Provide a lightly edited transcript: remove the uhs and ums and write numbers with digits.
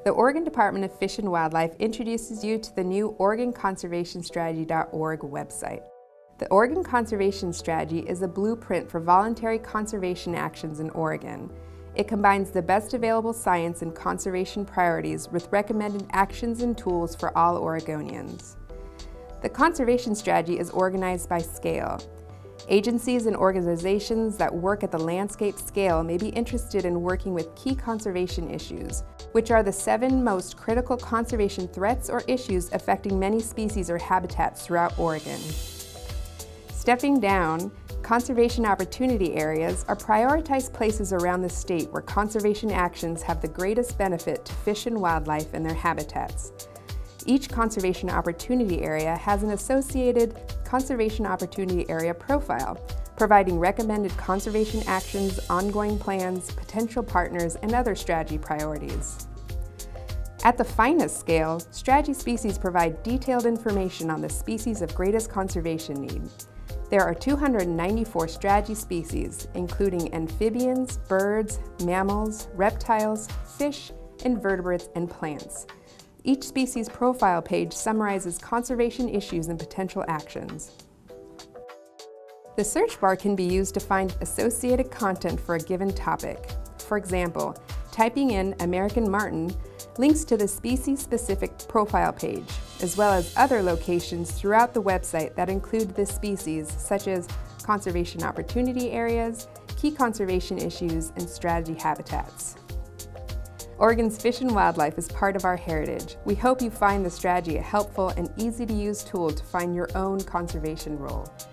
The Oregon Department of Fish and Wildlife introduces you to the new OregonConservationStrategy.org website. The Oregon Conservation Strategy is a blueprint for voluntary conservation actions in Oregon. It combines the best available science and conservation priorities with recommended actions and tools for all Oregonians. The conservation strategy is organized by scale. Agencies and organizations that work at the landscape scale may be interested in working with key conservation issues, which are the 7 most critical conservation threats or issues affecting many species or habitats throughout Oregon. Stepping down, conservation opportunity areas are prioritized places around the state where conservation actions have the greatest benefit to fish and wildlife and their habitats. Each conservation opportunity area has an associated conservation opportunity area profile, providing recommended conservation actions, ongoing plans, potential partners, and other strategy priorities. At the finest scale, strategy species provide detailed information on the species of greatest conservation need. There are 294 strategy species, including amphibians, birds, mammals, reptiles, fish, invertebrates, and plants. Each species profile page summarizes conservation issues and potential actions. The search bar can be used to find associated content for a given topic. For example, typing in American marten links to the species-specific profile page, as well as other locations throughout the website that include this species, such as conservation opportunity areas, key conservation issues, and strategy habitats. Oregon's fish and wildlife is part of our heritage. We hope you find the strategy a helpful and easy-to-use tool to find your own conservation role.